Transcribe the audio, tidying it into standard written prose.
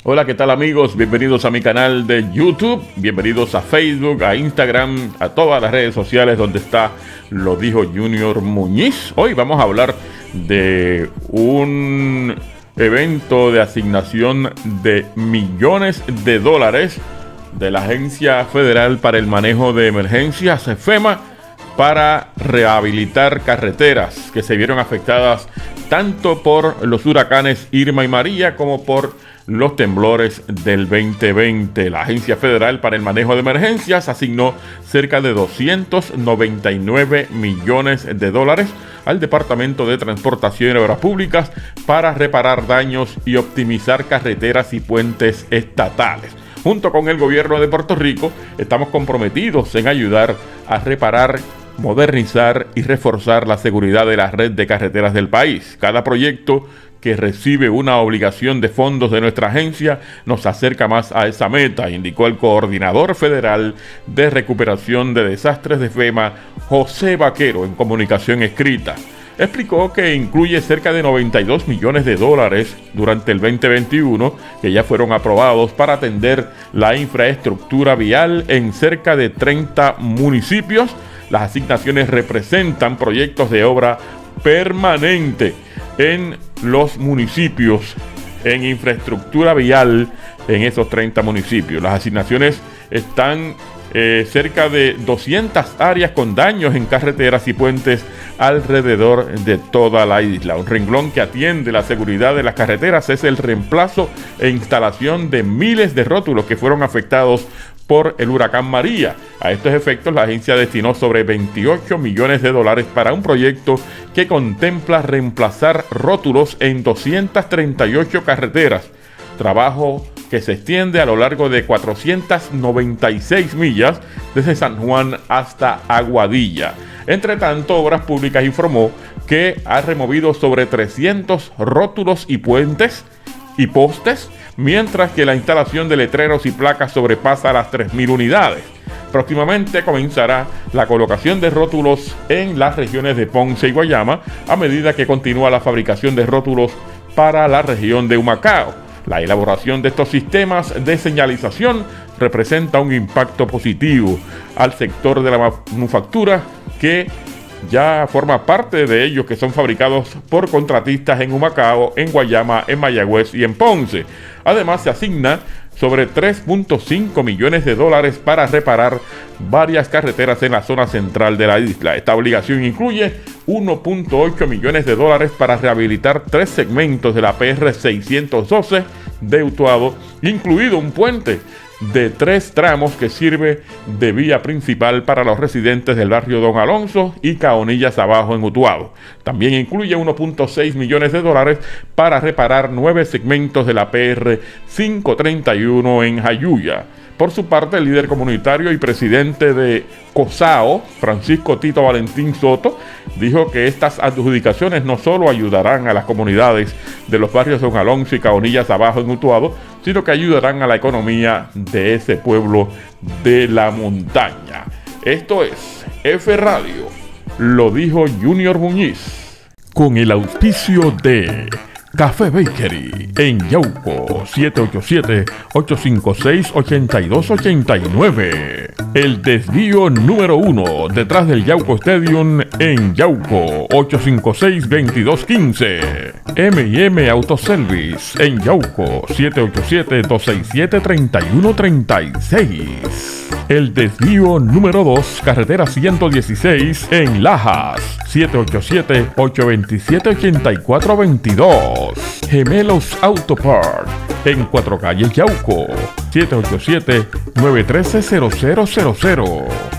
Hola, ¿qué tal amigos? Bienvenidos a mi canal de YouTube, bienvenidos a Facebook, a Instagram, a todas las redes sociales donde está Lo Dijo Junior Muñiz. Hoy vamos a hablar de un evento de asignación de millones de dólares de la Agencia Federal para el Manejo de Emergencias, FEMA, para rehabilitar carreteras que se vieron afectadas tanto por los huracanes Irma y María como por los temblores del 2020. La Agencia Federal para el Manejo de Emergencias asignó cerca de 299 millones de dólares al Departamento de Transportación y Obras Públicas para reparar daños y optimizar carreteras y puentes estatales. Junto con el gobierno de Puerto Rico, estamos comprometidos en ayudar a reparar, modernizar y reforzar la seguridad de la red de carreteras del país. Cada proyecto que recibe una obligación de fondos de nuestra agencia nos acerca más a esa meta, indicó el coordinador federal de recuperación de desastres de FEMA, José Vaquero, en comunicación escrita. Explicó que incluye cerca de 92 millones de dólares durante el 2021 que ya fueron aprobados para atender la infraestructura vial en cerca de 30 municipios. Las asignaciones representan proyectos de obra permanente en los municipios en infraestructura vial en esos 30 municipios. Las asignaciones están cerca de 200 áreas con daños en carreteras y puentes alrededor de toda la isla. Un renglón que atiende la seguridad de las carreteras es el reemplazo e instalación de miles de rótulos que fueron afectados por el huracán María. A estos efectos, la agencia destinó sobre 28 millones de dólares para un proyecto que contempla reemplazar rótulos en 238 carreteras, trabajo que se extiende a lo largo de 496 millas desde San Juan hasta Aguadilla. Entre tanto, Obras Públicas informó que ha removido sobre 300 rótulos y puentes y postes, mientras que la instalación de letreros y placas sobrepasa las 3.000 unidades. Próximamente comenzará la colocación de rótulos en las regiones de Ponce y Guayama, a medida que continúa la fabricación de rótulos para la región de Humacao. La elaboración de estos sistemas de señalización representa un impacto positivo al sector de la manufactura, que ya forma parte de ellos, que son fabricados por contratistas en Humacao, en Guayama, en Mayagüez y en Ponce. Además, se asigna sobre 3.5 millones de dólares para reparar varias carreteras en la zona central de la isla. Esta obligación incluye 1.8 millones de dólares para rehabilitar 3 segmentos de la PR 612 de Utuado, incluido un puente de 3 tramos que sirve de vía principal para los residentes del barrio Don Alonso y Caonillas Abajo en Utuado. También incluye 1.6 millones de dólares para reparar 9 segmentos de la PR 531 en Jayuya. Por su parte, el líder comunitario y presidente de COSAO, Francisco Tito Valentín Soto, dijo que estas adjudicaciones no solo ayudarán a las comunidades de los barrios Don Alonso y Caonillas Abajo en Utuado, sino que ayudarán a la economía de ese pueblo de la montaña. Esto es F Radio, Lo Dijo Junior Muñiz, con el auspicio de Café Bakery en Yauco, 787-856-8289. El desvío número 1 detrás del Yauco Stadium en Yauco, 856-2215. M&M Autoservice en Yauco, 787-267-3136. El desvío número 2, carretera 116 en Lajas, 787-827-8422. Gemelos Auto Parts en Cuatro Calles, Yauco, 787-913-0000.